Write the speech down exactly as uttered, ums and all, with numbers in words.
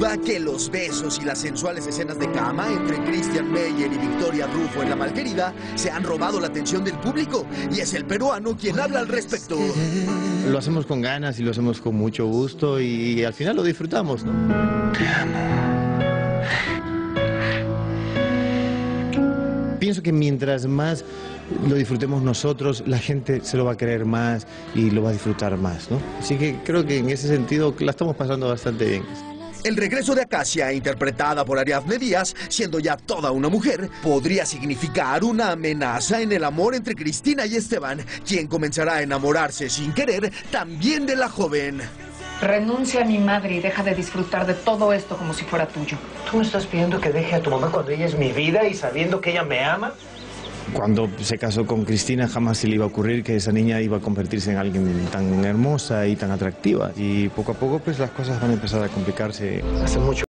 duda que los besos y las sensuales escenas de cama entre Christian Meyer y Victoria Rufo en La Malquerida se han robado la atención del público, y es el peruano quien habla al respecto. Lo hacemos con ganas y lo hacemos con mucho gusto y al final lo disfrutamos, ¿no? Te amo. Pienso que mientras más lo disfrutemos nosotros, la gente se lo va a querer más y lo va a disfrutar más, ¿no? Así que creo que en ese sentido la estamos pasando bastante bien. El regreso de Acacia, interpretada por Ariadne Díaz, siendo ya toda una mujer, podría significar una amenaza en el amor entre Cristina y Esteban, quien comenzará a enamorarse sin querer también de la joven. Renuncia a mi madre y deja de disfrutar de todo esto como si fuera tuyo. ¿Tú me estás pidiendo que deje a tu mamá cuando ella es mi vida y sabiendo que ella me ama? Cuando se casó con Cristina jamás se le iba a ocurrir que esa niña iba a convertirse en alguien tan hermosa y tan atractiva. Y poco a poco pues las cosas van a empezar a complicarse. Hace mucho